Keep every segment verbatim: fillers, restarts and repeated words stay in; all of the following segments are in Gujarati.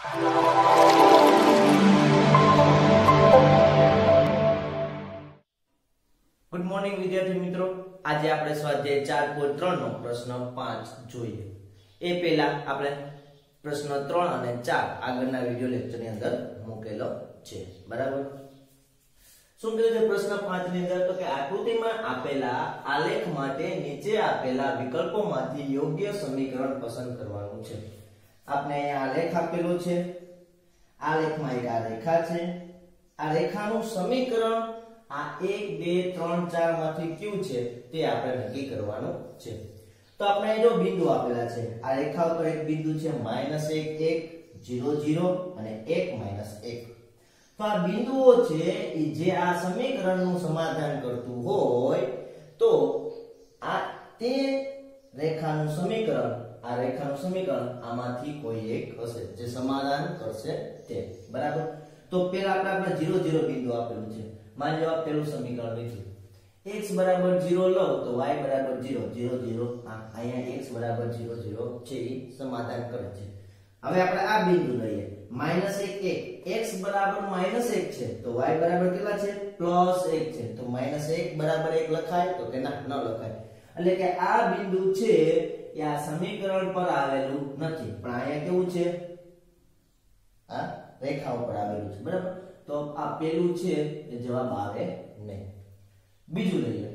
ગુડ મોર્નિંગ વિદ્યાર્થી મિત્રો, આજે આપણે સ્વાધ્યાય ચાર પોઈન્ટ ત્રણ નો પ્રશ્ન પાંચ જોઈએ. એ પહેલા આપણે પ્રશ્ન ત્રણ અને ચાર આગળના વિડિયો લેક્ચરની અંદર મૂકેલો છે. બરાબર. શું કહે છે પ્રશ્ન પાંચ ની અંદર? તો કે આકૃતિમાં આપેલા આલેખ માટે નીચે આપેલા વિકલ્પોમાંથી યોગ્ય સમીકરણ પસંદ કરવાનું છે. આપણે અહીંયા આલેખ આપેલો છે. આલેખમાં એક આ રેખા છે. આ રેખાનું સમીકરણ આ એક બે ત્રણ ચાર માંથી કયું છે તે આપણે નક્કી કરવાનું છે. તો આપણે જો બિંદુ આપેલા છે. આ રેખા ઉપર એક બિંદુ છે માઈનસ એક, એક, ઝીરો, ઝીરો અને એક, માઈનસ એક. તો આ બિંદુઓ છે એ જે આ સમીકરણનું સમાધાન કરતું હોય તો આ તે રેખાનું સમીકરણ આ રેખાનું સમીકરણ આમાંથી કોઈ એક હશે જે સમાધાન કરશે તે. બરાબર. તો પહેલા આપણે આપણે ઝીરો ઝીરો બિંદુ આપેલું છે. માની લો આ પહેલું સમીકરણ લીધું. x બરાબર ઝીરો લો તો y બરાબર ઝીરો, ઝીરો ઝીરો આ અહીંયા x બરાબર ઝીરો ઝીરો છે એ સમાધાન કરે છે. હવે આપણે આ બિંદુ લઈએ માઈનસ એક, એક. x બરાબર માઈનસ એક છે તો y બરાબર કેટલા છે? પ્લસ એક છે. તો માઈનસ એક બરાબર એક લખાય? તો કે ના, ન લખાય. એટલે કે આ બિંદુ છે એ આ સમીકરણ પર આવેલું નથી, પણ અહીંયા કેવું છે? આ રેખા ઉપર આવેલું છે. બરાબર. તો આ પેલું છે એ જવાબ આવે નહીં. બીજું લઈએ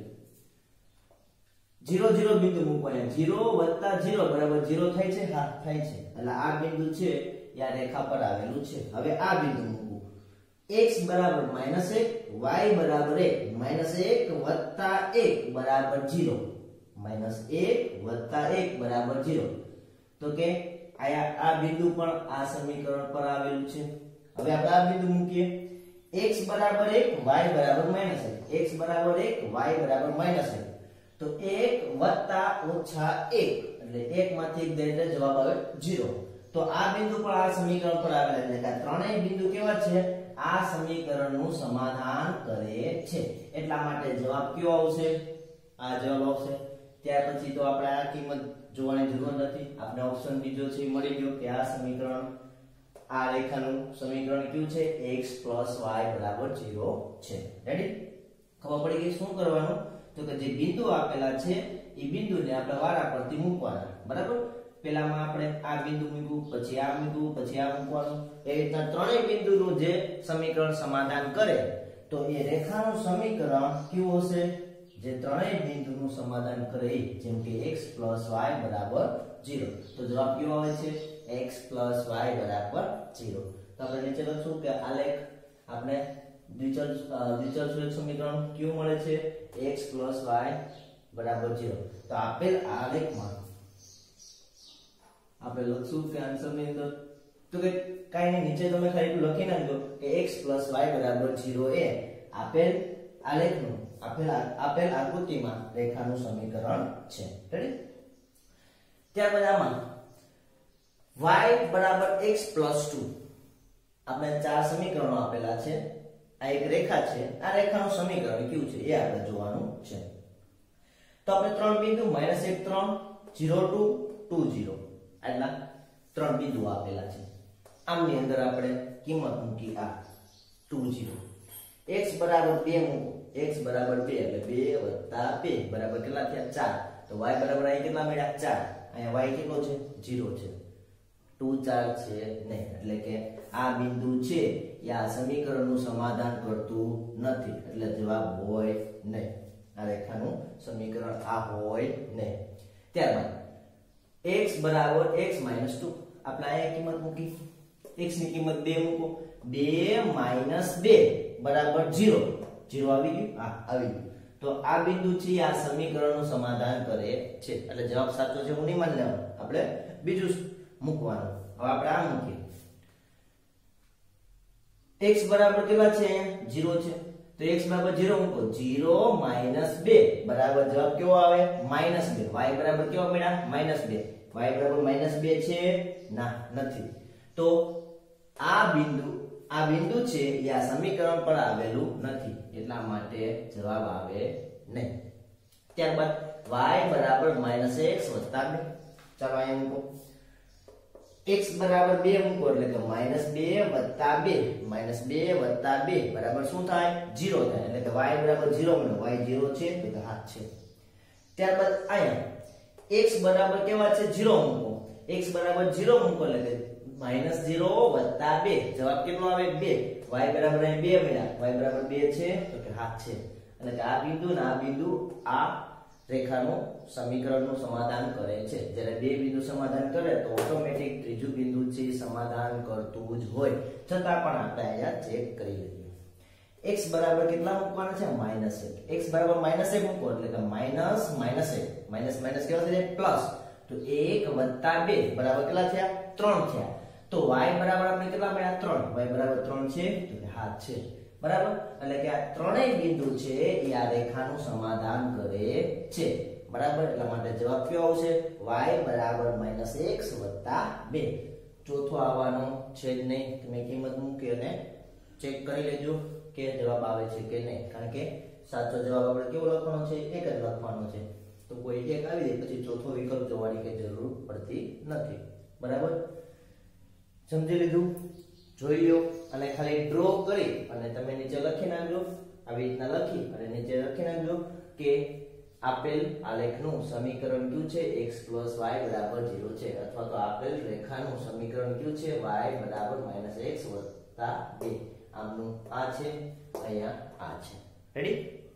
ઝીરો ઝીરો બિંદુ મૂકવાના. ઝીરો વત્તા ઝીરો બરાબર ઝીરો થાય છે? હા, થાય છે. એટલે આ બિંદુ છે એ આ રેખા પર આવેલું છે. હવે આ બિંદુ મૂકવું. x બરાબર માઈનસ એક, y બરાબર એક. માઈનસ એક વત્તા એક બરાબર ઝીરો. માઈનસ એક વત્તા એક બરાબર ઝીરો. તો કે આયા આ બિંદુ પણ આ સમીકરણ પર આવેલું છે. હવે આપણે આ બિંદુ મૂકીએ. x બરાબર એક, y બરાબર માઈનસ એક. x બરાબર એક, y બરાબર માઈનસ એક. તો એક વત્તા ઓછા એક એટલે એક માંથી એક દે એટલે જવાબ આવે ઝીરો. તો આ બિંદુ પણ આ સમીકરણ પર આવેલા છે. એટલે ત્રણેય બિંદુ કેવા છે? આ સમીકરણનું સમાધાન કરે છે. એટલા માટે જવાબ કયો આવશે? આ જવાબ આવશે. ત્યાર પછી તો આપણે આ કિંમત જોવાની જરૂર નથી. આપણે ઓપ્શન બીજો છે મળી ગયો કે આ સમીકરણ આ રેખાનું સમીકરણ કયું છે? x y બરાબર ઝીરો છે. રેડી? ખબર પડી ગઈ શું કરવાનું? તો કે જે બિંદુ આપેલા છે એ બિંદુને આપણે વારા પરથી મૂકવાના. બરાબર. પહેલામાં આપણે આ બિંદુ મૂક્યું, પછી આ મૂક્યું, પછી આ મૂકવાનું. એ રીતના ત્રણેય બિંદુનું જે સમીકરણ સમાધાન કરે તો એ રેખાનું સમીકરણ કયું હશે? જે ત્રણેય બિંદુનું સમાધાન કરે જેમ કે x y બરાબર ઝીરો. તો જવાબ કયો આવે છે? x y બરાબર ઝીરો. તો આપણે નીચે લખશું કે આલેખ આપણે દ્વિચલ દ્વિચલ સુરેખ સમીકરણ કયું મળે છે? x y બરાબર ઝીરો. તો આપેલ આલેખમાં આપણે લખશું કે આન્સરની અંદર તો કે કાઈ નહીં, નીચે તમે ખાલી લખી નાખજો કે x y બરાબર ઝીરો એ આપેલ આલેખનું આપેલ આપેલ આકૃતિમાં રેખાનું સમીકરણ છે. રેડી? ત્યારબાદ આમાં y બરાબર x પ્લસ ટુ આપણે ચાર સમીકરણો આપેલા છે. આ એક રેખા છે. આ રેખાનું સમીકરણ કયું છે એ આપણે જોવાનું છે. તો આપણે ત્રણ બિંદુ માઈનસ એક, ત્રણ, ઝીરો, ટુ, ટુ, ઝીરો આટલા ત્રણ બિંદુ આપેલા છે. આમની અંદર આપણે કિંમત મૂકી આ ટુ, ઝીરો. x બરાબર બે મૂકો. x બરાબર બે એટલે બે વત્તા બે બરાબર કેટલા થયા? ચાર. તો y બરાબર અહીં કેટલા મળ્યા? ચાર. અહીંયા y કેટલો છે? ઝીરો છે. ટુ ચાર છે નહીં. એટલે કે આ બિંદુ છે એ આ સમીકરણનું સમાધાન કરતું નથી. એટલે જવાબ હોય નહીં. આ રેખાનું સમીકરણ આ હોય નહીં. ત્યારબાદ x બરાબર x માઈનસ ટુ આપણે અહીંયા કિંમત મૂકી. x ની કિંમત બે મૂકો. બે માઈનસ બે બરાબર ઝીરો. ઝીરો આવી ગયું? હા, આવી ગયું. તો આ બિંદુ છે આ સમીકરણનું સમાધાન કરે છે. એટલે જવાબ સાચો છે હું નહીં માની લેવાનું. આપણે બીજું મૂકવાનું. હવે આપણે આ મૂકીએ. x બરાબર કેટલા છે? ઝીરો છે. તો x બરાબર ઝીરો મૂકો. ઝીરો માઈનસ બે બરાબર જવાબ કેવો આવે? માઈનસ બે. y બરાબર કેવો મળ્યા? માઈનસ બે. y બરાબર માઈનસ બે છે? ના, નથી. તો આ બિંદુ આ બિંદુ છે એ આ સમીકરણ પર આવેલું નથી. એટલા માટે જવાબ આવે નહીં. ત્યારબાદ y બરાબર માઈનસ x વત્તા બે. ચાલો અહીંયા મૂકો. x બરાબર બે મૂકો એટલે કે માઈનસ બે વત્તા બે માઈનસ બે વત્તા બે બરાબર શું થાય ઝીરો થાય એટલે કે y બરાબર ઝીરો મળે y ઝીરો છે તો કે હા છે. ત્યારબાદ અહીંયા x બરાબર કેવા છે ઝીરો મૂકો x બરાબર ઝીરો મૂકો એટલે કે માઈનસ ઝીરો વત્તા બે જવાબ કેટલો આવે બે y બરાબર અહીં બે મળ્યા y બરાબર બે છે તો કે હા છે એટલે કે આ બિંદુ ને આ બિંદુ આ રેખાનું સમીકરણનું સમાધાન કરે છે. જ્યારે બે બિંદુ સમાધાન કરે તો ઓટોમેટિક ત્રીજું બિંદુ છે સમાધાન કરતું જ હોય છતાં પણ આપણે અહીંયા ચેક કરી લઈએ. x બરાબર કેટલા મૂકવાના છે માઈનસ એક x બરાબર માઈનસ એક મૂકો એટલે કે માઈનસ માઈનસ એક માઈનસ માઈનસ કેવા થઈ જાય પ્લસ તો એક વત્તા બે બરાબર કેટલા થયા ત્રણ થયા તો y બરાબર આપણે કેટલા મળ્યા ત્રણ y બરાબર ત્રણ છે તો કે હા છે બરાબર એટલે કે આ ત્રણેય બિંદુ છે એ આ રેખાનું સમાધાન કરે છે બરાબર. એટલા માટે જવાબ કયો આવશે y બરાબર માઈનસ એક વત્તા બે. ચોથો આવવાનો છે જ નહીં તમે કિંમત મૂકી અને ચેક કરી લેજો કે જવાબ આવે છે કે નહીં કારણ કે સાચો જવાબ આપણે કેવો લખવાનો છે એક જ લખવાનો છે તો કોઈ એક આવી જાય પછી ચોથો વિકલ્પ જોવાની કે જરૂર પડતી નથી બરાબર. સમજી લીધું જોઈ લો અને ખાલી ડ્રો કરી અને તમે નીચે લખી નાખજો આવી રીતના લખી અને નીચે લખી નાખજો કે આપેલ આલેખનું સમીકરણ કયું છે x y બરાબર ઝીરો છે અથવા તો આપેલ રેખાનું સમીકરણ કયું છે y બરાબર માઈનસ x વત્તા બે આમનું આ છે અહીંયા આ છે. રેડી.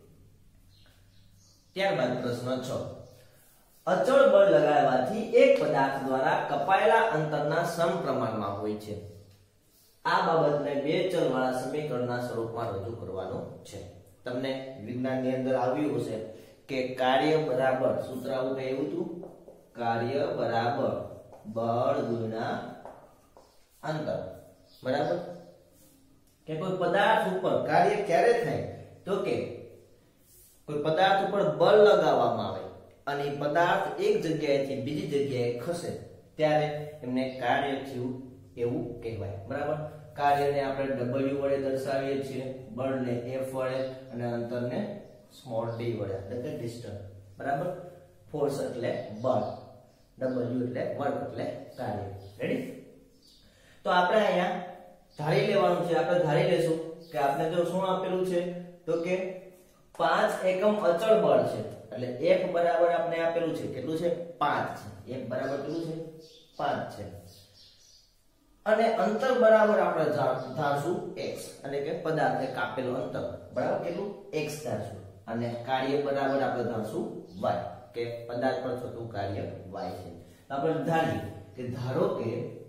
ત્યારબાદ પ્રશ્ન છ અચળ બળ લગાડવાથી એક પદાર્થ દ્વારા કપાયેલા અંતરના સમપ્રમાણમાં હોય છે. આ બાબતને બે ચલવાળા સમીકરણના સ્વરૂપમાં રજૂ કરવાનું છે. તમને વિજ્ઞાનની અંદર આવ્યું હશે કે કાર્ય બરાબર સૂત્ર આવું કઈ એવું હતું કાર્ય બરાબર બળ ગુણ્યા અંતર બરાબર. કે કોઈ પદાર્થ ઉપર કાર્ય ક્યારે થાય તો કે કોઈ પદાર્થ ઉપર બળ લગાવવામાં આવે અને પદાર્થ એક જગ્યાએથી બીજી જગ્યાએ ખસે ત્યારે એમને કાર્ય થયું એવું કહેવાય બરાબર. કાર્યને આપણે w વડે દર્શાવીએ છીએ બળને f વડે અને અંતરને સ્મોલ d વડે એટલે કે ડિસ્ટન્સ બરાબર. ફોર્સ એટલે બળ w એટલે વર્ક એટલે કાર્ય. રેડી. તો આપણે અહીંયા ધારી લેવાનું છે આપણે ધારી લેશું કે આપણે જો શું આપેલું છે તો કે પાંચ એકમ અચળ બળ છે એટલે f બરાબર આપણે આપેલું છે કેટલું છે પાંચ છે f બરાબર કેટલું છે પાંચ છે અને અંતર બરાબર આપણે ધારશું x એટલે કે પદાર્થે કાપેલું અંતર બરાબર કેટલું x ધારશું અને કાર્ય બરાબર આપણે ધારશું y કે પદાર્થ પર થતું કાર્ય y છે. આપણે ધારીએ કે ધારો કે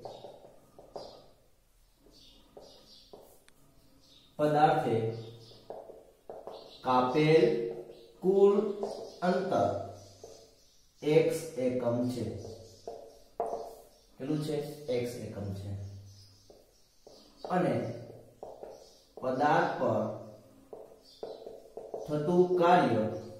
પદાર્થે કાપેલ કુલ અંતર x એકમ છે કેટલું છે x એકમ છે અને પદાર્થ પર થતું કાર્ય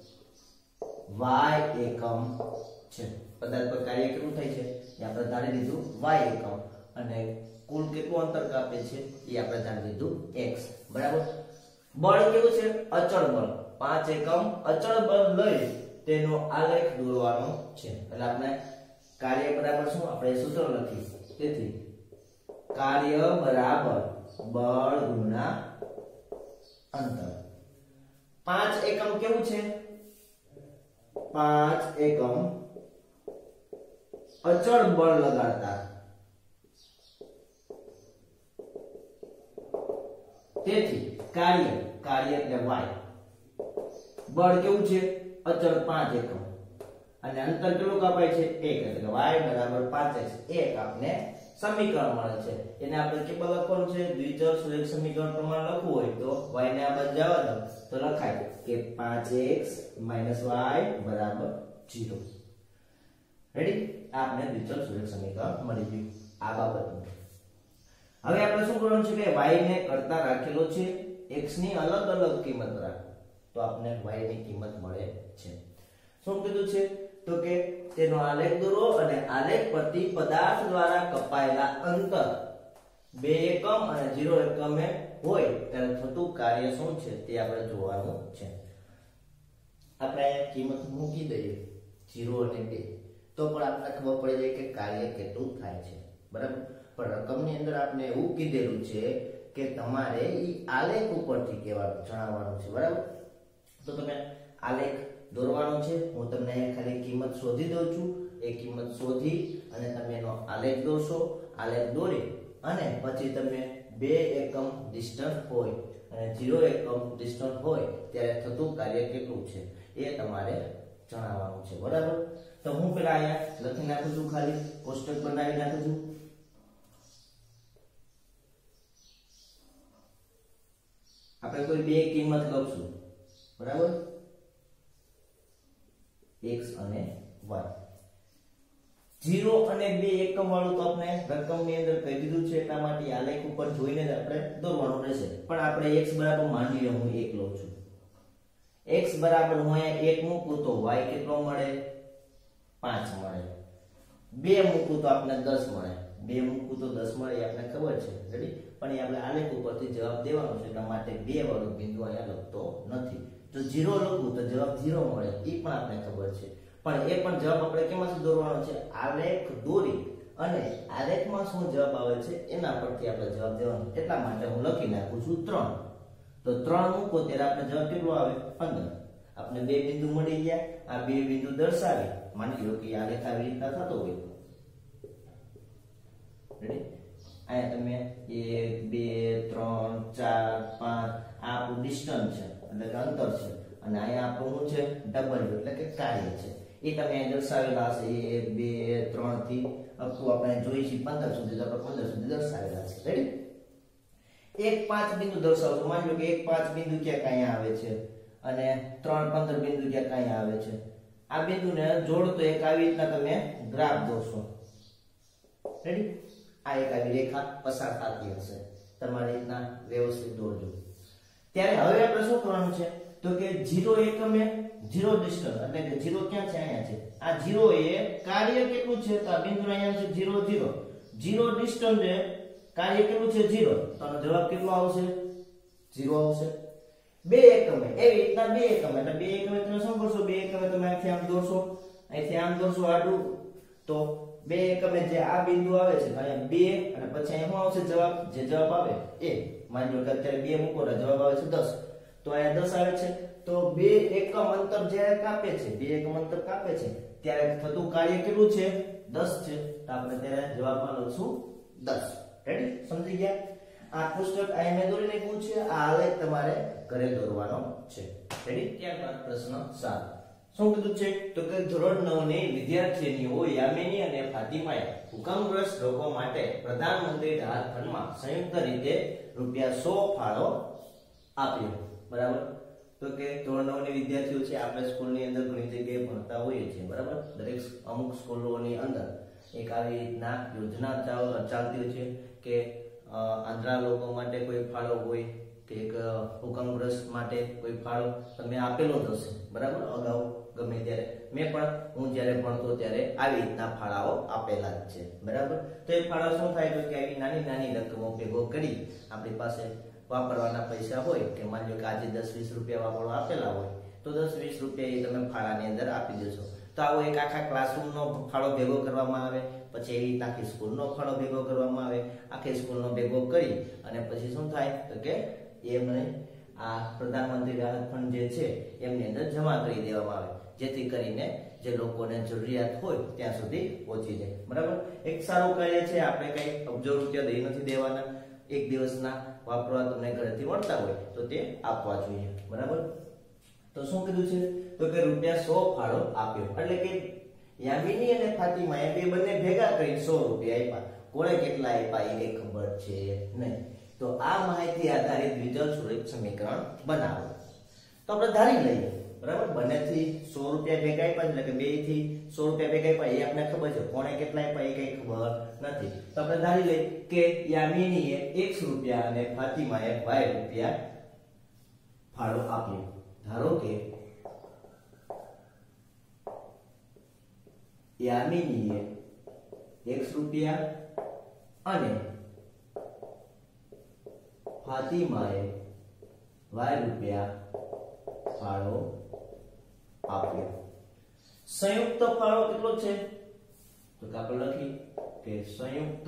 y એકમ છે. પદાર્થ પર કાર્ય કેટલું થાય છે એ આપણે ધારી લીધું y એકમ અને કુલ કેટલું અંતર કાપે છે એ આપણે ધારી લીધું x બરાબર. બળ કેવું છે અચળ બળ પાંચ એકમ અચળ બળ લઈ તેનો આલેખ દોરવાનો છે એટલે આપણે કાર્ય બરાબર શું આપણે સૂત્ર લખી તેથી કાર્ય બરાબર બળ ગુણ્યા અંતર. પાંચ એકમ કેવું છે પાંચ એકમ અચળ બળ લગાડતા તેથી કાર્ય કાર્ય એટલે y બળ કેવું છે અચળ પાંચ એકમ અને અંતર કેટલું કાપાય છે એક એટલે y બરાબર પાંચ x એક આપણે સમીકરણ મળે છે એને આપણે કેવું લખવાનું છે દ્વિચલ સુરેખ સમીકરણ પ્રમાણે લખવું હોય તો y ને આ બાજુ જવા દો તો લખાય કે પાંચ x y બરાબર ઝીરો. રેડી. આપણે દ્વિચલ સુરેખ સમીકરણ મળી ગયું આ બાબતનું. હવે આપણે શું કરવાનું છે કે y ને કરતા રાખેલો છે x ની અલગ અલગ કિંમત રાખો તો આપણે y ની કિંમત મળે છે. શું કીધું છે તો કે તેનો આલેખ દોરો અને આલેખ પરથી પદાર્થ દ્વારા કપાયેલા અંતર બે એકમ અને ઝીરો એકમે હોય ત્યારે થતું કાર્ય શું છે તે આપણે જોવાનું છે. આપણે કિંમત મૂકી દઈએ ઝીરો અને બે તો પણ આપણને ખબર પડી જાય કે કાર્ય કેટલું થાય છે બરાબર, પણ રકમની અંદર આપણે એવું કીધેલું છે કે તમારે ઈ આલેખ ઉપરથી કહેવાનું જણાવવાનું છે, બરાબર. તો તમે આલેખ દોરવાનો છે. હું તમને અહીંયા ખાલી કિંમત શોધી દઉં છું. એ કિંમત શોધી અને તમે એનો આલેખ દોરશો. આલેખ દોરી અને પછી તમે બે એકમ ડિસ્ટન્સ હોય અને ઝીરો એકમ ડિસ્ટન્સ હોય ત્યારે થતું કાર્ય કેટલું છે એ તમારે જણાવવાનું છે, બરાબર. તો હું પેલા અહીંયા લખી નાખું છું, ખાલી કોષ્ટક બનાવી નાખું છું. આપણે કોઈ બે કિંમત લખશું, બરાબર, x અને y. ઝીરો અને બે એકમ વાળું તો આપણે રકમની અંદર કહી દીધું છે, એટલા માટે આલેખ ઉપર જોઈને જ આપણે દોરવાનું રહેશે. પણ આપણે x બરાબર માની લો હું એક લઉં છું. x બરાબર હું અહીંયા એક મૂકું તો y કેટલો મળે? પાંચ મળે. બે મૂકું તો આપણે દસ મળે. બે મૂકું તો દસ મળે, એ આપણે ખબર છે, રેડી. પણ એ આપણે આલેખ ઉપરથી જવાબ દેવાનો છે, એટલા માટે બે વાળો બિંદુ અહીંયા લખતો નથી. જો ઝીરો લખું તો જવાબ ઝીરો મળે, એ પણ આપણે ખબર છે. પણ એ પણ જવાબ આપણે કેમાંથી દોરવાનો છે? આલેખ દોરી અને આલેખમાં શું જવાબ આવે છે એના પરથી આપણે જવાબ દેવાનો. એટલા માટે હું લખી નાખું છું ત્રણ. તો ત્રણ મૂકો ત્યારે આપણે જવાબ કેટલો આવે? પંદર. આપણે બે બિંદુ મળી ગયા. આ બે બિંદુ દર્શાવી માની લો કે આલેખ આવી રીતના થતો હોય, રેડી. અહીંયા તમે એક બે ત્રણ ચાર પાંચ આ આપણું ડિસ્ટન્સ છે, એટલે કે અંતર છે. અને અહીંયા આપણું શું છે? ડબલ્યુ એટલે કે કાર્ય છે. એ તમે અહીં દર્શાવેલા હશે એક બે ત્રણ થી અપુ આપણે જોઈએ છીએ પંદર સુધી, તો આપણે પંદર સુધી દર્શાવેલા છે, રેડી. એક પાંચ બિંદુ દર્શાવજો. માની લો કે એક પાંચ બિંદુ ક્યાંક અહીંયા આવે છે અને ત્રણ પંદર બિંદુ ક્યાંક અહીંયા આવે છે. આ બિંદુને જોડતો એક આવી રીતના તમે ગ્રાફ દોરશો, રેડી. આ એક આવી રેખા પસાર થતી હશે, તમારી રીતના વ્યવસ્થિત દોરજો. ત્યારે હવે આપણે શું કરવાનું છે? તો કે ઝીરો એકમે ઝીરો ડિસ્ટન્સ, એટલે કે ઝીરો ક્યાં છે? અહીંયા છે. આ ઝીરો એ કાર્ય કેટલું છે? તો આ બિંદુ અહીંયા છે ઝીરો ઝીરો. ઝીરો ડિસ્ટન્સ એ કાર્ય કેટલું છે? ઝીરો. તો આનો જવાબ કેટલો આવશે? ઝીરો આવશે. બે એકમે એવી રીતના બે એકમે, એટલે બે એકમે તમે શું કરશો? બે એકમે તમે અહીંથી આમ દોરશો, અહીંથી આમ દોરશો આડું. તો બે એકમે જે આ બિંદુ આવે છે અહીંયા બે અને પછી અહીંયા શું આવશે જવાબ? જે જવાબ આવે એ માની લો કે અત્યારે બે મૂકો તો જવાબ આવે છે દસ. તો અહીંયા દસ આવે છે. તો બે એકમ અંતર જ્યારે કાપે છે, બે એકમ અંતર કાપે છે ત્યારે થતું કાર્ય કેટલું છે? દસ છે. તો આપણે ત્યારે જવાબમાં લખશું દસ. રેડી? સમજી ગયા? આ પુસ્તક અહીંયા મેં દોરી નાખ્યું છે. આ આલેખ તમારે ઘરે દોરવાનો છે, રેડી. ત્યારબાદ પ્રશ્ન સાત. શું કીધું છે? તો કે ધોરણ નવ ની વિદ્યાર્થીનીઓ યામિની અને ફાતિમાએ હુકમગ્રસ્ત લોકો માટે પ્રધાનમંત્રી રાહત ફંડમાં સંયુક્ત રીતે રૂપિયા સો ફાળો આપ્યો, બરાબર. તો કે ધોરણ નવ ની વિદ્યાર્થીઓ છે, આપણે સ્કૂલની અંદર ઘણી જગ્યાએ ભણતા હોઈએ છીએ, બરાબર. દરેક અમુક સ્કૂલોની અંદર એક આવી રીતના યોજના ચાલતી હોય છે કે આંધળા લોકો માટે કોઈ ફાળો હોય કે એક હુકમગ્રસ્ત માટે કોઈ ફાળો તમે આપેલો જ હશે, બરાબર. અગાઉ ગમે ત્યારે મેં પણ હું જ્યારે ભણતો ત્યારે આવી રીતના ફાળાઓ આપેલા જ છે, બરાબર. તો એ ફાળા શું થાય? તો કે આવી નાની નાની રકમો ભેગો કરી આપણી પાસે વાપરવાના પૈસા હોય કે માની લો કે આજે દસ વીસ રૂપિયા વાપરવા આપેલા હોય તો દસ વીસ રૂપિયા એ તમે ફાળાની અંદર આપી દેશો. તો આવો એક આખા ક્લાસરૂમનો ફાળો ભેગો કરવામાં આવે, પછી એવી આખી સ્કૂલનો ફાળો ભેગો કરવામાં આવે. આખી સ્કૂલનો ભેગો કરી અને પછી શું થાય? તો કે એમને આ પ્રધાનમંત્રી રાહત ફંડ જે છે એમની અંદર જમા કરી દેવામાં આવે, જેથી કરીને જે લોકોને જરૂરિયાત હોય ત્યાં સુધી પહોંચી જાય, બરાબર. એક સારું કાર્ય છે. આપણે કઈ અબજો રૂપિયા દઈ નથી દેવાના. એક દિવસના વાપરવા તમને ઘરેથી મળતા હોય તો તે આપવા જોઈએ, બરાબર. તો શું કીધું છે? તો કે રૂપિયા સો ફાળો આપ્યો, એટલે કે યામિની અને ફાતિમાએ બે બંને ભેગા કરી સો રૂપિયા આપ્યા. કોણે કેટલા આપ્યા એ ખબર છે નહીં. તો આ માહિતી આધારિત દ્વિજલ સુરેખ સમીકરણ બનાવો. તો આપણે ધારી લઈએ, બરાબર. બંનેથી સો રૂપિયા ભેગા આપ્યા, એટલે કે બે થી સો રૂપિયા ભેગા આપ્યા એ આપણે ખબર છે. કોણે કેટલા આપ્યા એ કઈ ખબર નથી. તો આપણે ધારી લઈએ કે યામિનીએ એક્સ રૂપિયા અને ફાતિમાએ વાય રૂપિયા ફાળો આપ્યો. ધારો કે યામિનીએ એક્સ રૂપિયા અને ફાતિમાએ વાય રૂપિયા ફાળો આપ્યો. સંયુક્ત ફાળો કેટલો છે? તો કે આપણે લખી કે સંયુક્ત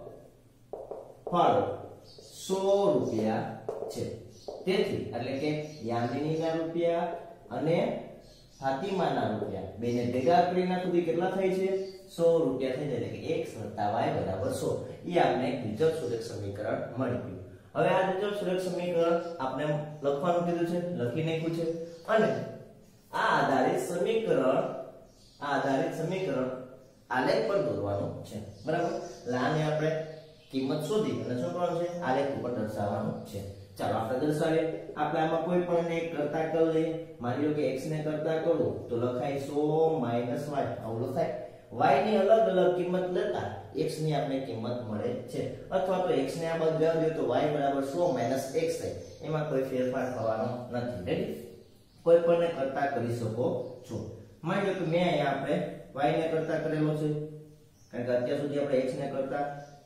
ફળ સો રૂપિયા છે. તેથી એટલે કે યામિનીના રૂપિયા અને ફાતિમાના રૂપિયા બેને ભેગા કરી નાખું કેટલા થાય છે? સો રૂપિયા થઈ જાય. એટલે કે x વત્તા y બરાબર સો. એ આપણે એક બીજક સુરેખ સમીકરણ મળી ગયું. હવે આ બીજક સુરેખ સમીકરણ આપણે લખવાનું કીધું છે, લખી નાખ્યું છે. અને આ આધારિત સમીકરણ આ આધારિત સમીકરણ આલેખ પર દોરવાનું છે. બરાબર? લાને આપણે કિંમત શોધી અને શું કરવાનું છે? આલેખ ઉપર દર્શાવવાનું છે. ચાલો આપણે દર્શાવીએ. આપણે આમાં કોઈ પણ એક કરતા કરી લઈએ. માની લો કે x ને કરતા કરું તો લખાય સો માઈનસ y. આવું લખાય. y ની અલગ અલગ કિંમત લેતા x ની આપણે કિંમત મળે છે. અથવા તો x ને આ બાજુ જવા દે તો y બરાબર સો માઈનસ x થાય. એમાં કોઈ ફેરફાર થવાનો નથી. રેડી? કોઈ પણ ને કરતા કરી શકો છો. માની લો કે મેં અહીંયા આપણે y ને કરતા કરેલો છે, કારણ કે અત્યાર સુધી આપણે x ને કરતા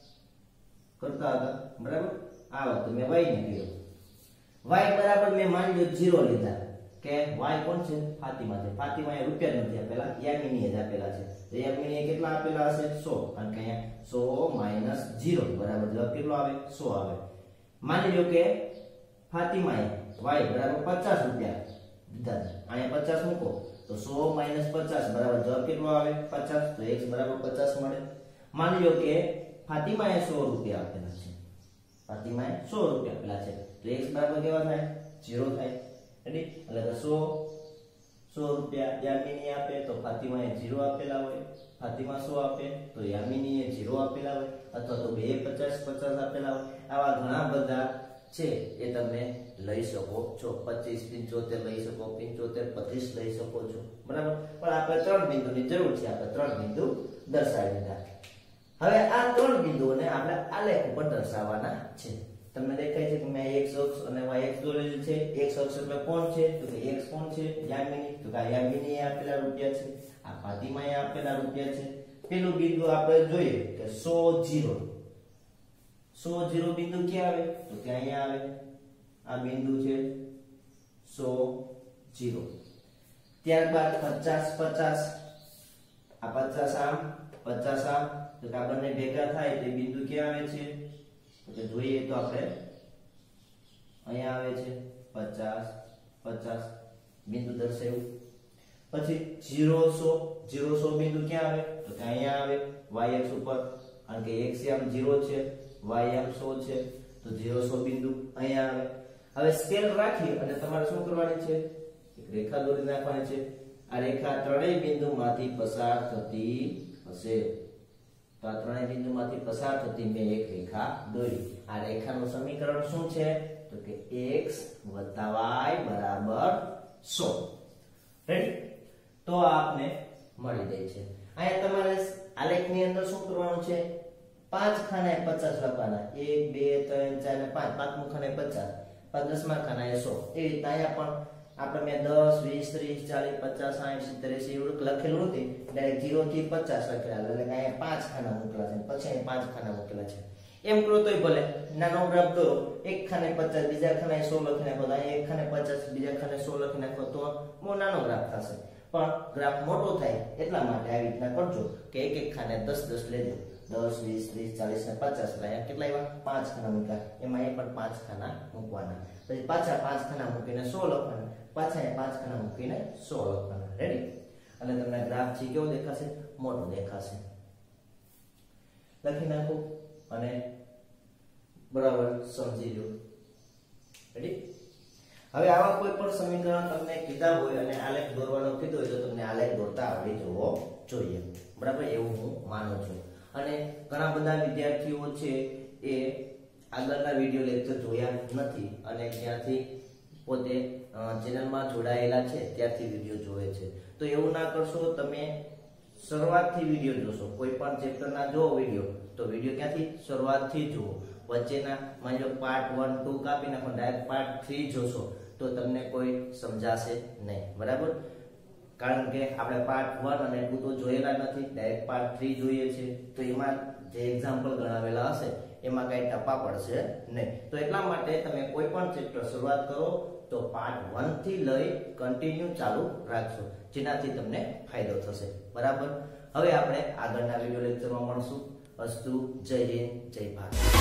કરતા હતા. બરાબર? આ વખતે મેં y ને કર્યો. y બરાબર મેં માની લો ઝીરો લીધા કે y કોણ છે? ફાતિમા છે. ફાતિમા એ રૂપિયા નથી આપેલા, યામિની જ આપેલા છે. તો યામિની કેટલા આપેલા હશે? સો. કારણ કે અહીંયા સો માઈનસ ઝીરો બરાબર જવાબ કેટલો આવે? સો આવે. માની લો કે ફાતિમાએ y બરાબર પચાસ રૂપિયા દીધા છે. અહીંયા પચાસ મૂકો તો સો માઈનસ પચાસ બરાબર જવાબ કેટલો આવે? પચાસ. તો x બરાબર પચાસ મળે. માની લો કે ફાતિમાએ સો રૂપિયા આપેલા છે. ફાતિમાએ સો રૂપિયા આપેલા છે. તો x બરાબર કેવા થાય? ઝીરો થાય. રેડી? એટલે કે સો સો રૂપિયા યામિની આપે તો ફાતિમાએ ઝીરો આપેલા હોય. ફાતિમા સો આપે તો યામિનીએ ઝીરો આપેલા હોય. અથવા તો બે પચાસ પચાસ આપેલા હોય. આવા ઘણા બધા છે એ તમે લઈ શકો છો. પચીસ પંચોતેર લઈ શકો, પંચોતેર પચીસ લઈ શકો છો. બરાબર? પણ આપણે ત્રણ બિંદુની જરૂર છે. આપણે ત્રણ બિંદુ દર્શાવી દીધા. હવે આ ત્રણ બિંદુઓને આપણે આલેખ ઉપર દર્શાવવાના છે. તમને દેખાય છે કે મેં x અક્ષ અને y અક્ષ દોરેલી છે. x અક્ષ એટલે કોણ છે? તો કે x કોણ છે? યામિની. તો કે યામિની એ આપેલા રૂપિયા છે. આ ફાતિમાએ આપેલા રૂપિયા છે. પેલું બિંદુ આપણે જોઈએ કે સો ઝીરો. સો ઝીરો બિંદુ ક્યાં આવે? તો કે અહીંયા આવે. આ બિંદુ છે સો ઝીરો. ત્યારબાદ પચાસ પચાસ. આ પચાસ આમ પચાસ આમ. તો કે આ બંને ભેગા થાય તે બિંદુ ક્યાં આવે છે? તો જોઈએ તો આપણે અહીંયા આવે છે પચાસ પચાસ બિંદુ દર્શાવ્યું. પછી ઝીરો સો. ઝીરો સો બિંદુ ક્યાં આવે? તો કે અહીંયા આવે y અક્ષ ઉપર. કારણ કે x આમ ઝીરો છે, y આમ સો છે. તો ઝીરો સો બિંદુ અહીંયા આવે. હવે સ્કેલ રાખી અને તમારે શું કરવાની છે? એક રેખા દોરી નાખવાની છે. આ રેખા ત્રણેય બિંદુમાંથી પસાર થતી હશે. તો આ ત્રણેય બિંદુમાંથી પસાર થતી મેં એક રેખા દોરી. આ રેખાનું સમીકરણ શું છે? તો કે x y બરાબર સો. રેડી? તો આપને મળી જાય છે. અહીંયા તમારે આલેખની અંદર શું કરવાનું છે? પાંચ ખાનાએ પચાસ લખવાના. એક બે ત્રણ ચાર ને પાંચ. પાંચમું ખાનાએ પચાસ. દસમા ખાનાએ સો. એ રીતે અહીંયા પણ આપણે મેં દસ વીસ ત્રીસ ચાલીસ પચાસ સાઠ સિત્તેર એંસી એવું લખેલું નથી. ડાયરેક્ટ ઝીરો થી પચાસ લખેલા. એટલે અહીંયા પાંચ ખાના મૂકેલા છે. પછી અહીં પાંચ ખાના મૂકેલા છે. એમ કરો તોય ભલે. નાનો ગ્રાફ દોરો. એક ખાને પચાસ, બીજા ખાને સો લખી નાખો. અહીંયા એક ખાને પચાસ, બીજા ખાને સો લખી નાખો તો બહુ નાનો ગ્રાફ થશે. પણ ગ્રાફ મોટો થાય એટલા માટે આવી રીતના કરજો કે એક એક ખાને દસ દસ લેજો. દસ વીસ ત્રીસ ચાલીસ ને પચાસ. અહીંયા કેટલા આવ્યા? પાંચ ખાના મૂક્યા. એમાં એ પણ પાંચ ખાના મૂકવાના. પછી પાછા પાંચ ખાના મૂકીને સો લખવાના. પાછા એ પાંચ ખાના મૂકીને સો લખવાના. રેડી? અને તમને ગ્રાફ છે કેવો દેખાશે? મોટો દેખાશે. લખી નાખો અને બરાબર સમજી લો. રેડી? હવે આવા કોઈ પણ સમીકરણ તમને કીધા હોય અને આલેખ દોરવાનો કીધો હોય તો તમને આલેખ દોરતા આવડી જવો જોઈએ. બરાબર? એવું હું માનું છું. અને ઘણા બધા વિદ્યાર્થીઓ છે એ આગળના વિડિયો લેક્ચર જોયા નથી અને ત્યાંથી પોતે ચેનલમાં જોડાયેલા છે ત્યારથી વિડિયો જોવે છે. તો એવું ના કરશો. તમે શરૂઆતથી વિડિયો જોશો. કોઈ પણ ચેપ્ટરના જો વિડિયો તો વિડિયો ક્યાંથી? શરૂઆતથી જુઓ. વચ્ચેના માની લો પાર્ટ વન ટુ કાપી નાખો, ડાયરેક્ટ પાર્ટ થ્રી જોશો તો તમને કોઈ સમજાશે નહીં. બરાબર? કારણ કે આપણે પાર્ટ વન અને ટુ તો જોયેલા નથી. ડાયરેક્ટ પાર્ટ થ્રી જોઈએ છે. તો એમાં જે એક્ઝામ્પલ ગણાવેલા હશે એમાં કઈ ટપા પડશે નહીં. તો એટલા માટે તમે કોઈ પણ ચેપ્ટર શરૂઆત કરો તો પાર્ટ વન થી લઈ કન્ટિન્યુ ચાલુ રાખશો, જેનાથી તમને ફાયદો થશે. બરાબર? હવે આપણે આગળના વિડિયો લેક્ચરમાં મળશું. અસ્તુ. જય હિન્દ, જય ભારત.